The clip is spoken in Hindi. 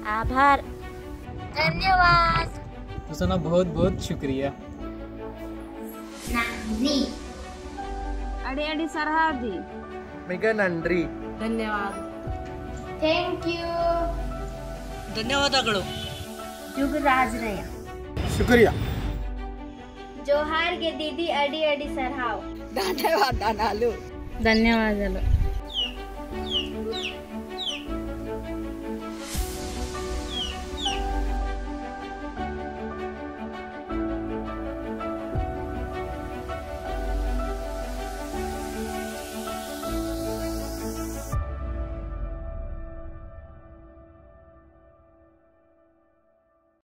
आभार। धन्यवाद। सुसना बहुत बहुत शुक्रिया। नंदी अड़ी अड़ी सरहाव दी। मिगा नंद्री। धन्यवाद। Thank you. ಧನ್ಯವಾದಗಳು। जुगराज रया। शुक्रिया। जोहार के दीदी अड़ी अड़ी सरहाव। ధన్యవాదాలు।